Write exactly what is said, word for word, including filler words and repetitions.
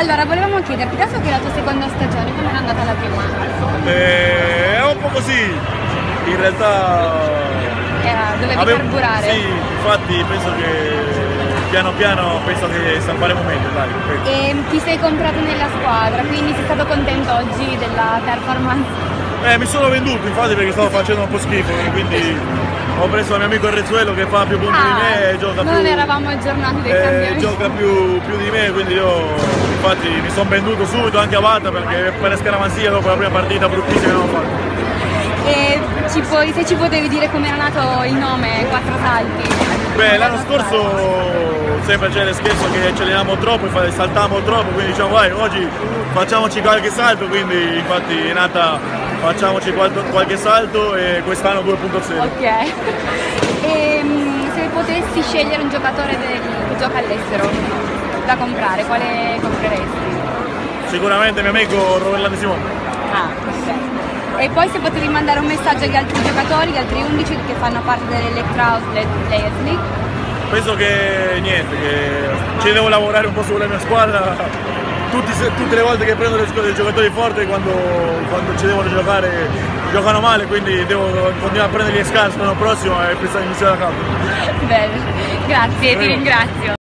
Allora, volevamo chiederti, adesso che è la tua seconda stagione, come è andata la prima? Eh, è un po' così, in realtà... Era, dovevi avevo, carburare? Sì, infatti penso che piano piano penso che faremo meglio, dai. E ti sei comprato nella squadra, quindi sei stato contento oggi della performance? Eh, mi sono venduto infatti perché stavo facendo un po' schifo, quindi ho preso il mio amico Rezzuelo che fa più punti ah, di me e gioca non più... eravamo aggiornati dei eh, cambiamenti. Gioca più, più di me, quindi io infatti mi sono venduto subito anche a Vata perché per la scaramanzia dopo la prima partita bruttissima che abbiamo fatto. E ci puoi, se ci potevi dire come era nato il nome Quattro Salti? Beh, l'anno scorso sempre c'era il scherzo che ci alleniamo troppo e saltiamo troppo, quindi diciamo vai, oggi facciamoci qualche salto, quindi infatti è nata facciamoci qualche salto e quest'anno due punto zero. Ok. E se potessi scegliere un giocatore del, che gioca all'estero da comprare, quale compreresti? Sicuramente mio amico Roberto Simone. Ah, perfetto. E poi se potevi mandare un messaggio agli altri giocatori, gli altri undici che fanno parte dell'Electra Outlet Players League? Penso che niente, che ci devo lavorare un po' sulla mia squadra. Tutti, tutte le volte che prendo dei giocatori forti, quando, quando ci devono giocare, giocano male, quindi devo continuare a prendere gli scarsi l'anno prossimo e pensare di iniziare da capo. Bene, grazie, Prego. Ti ringrazio.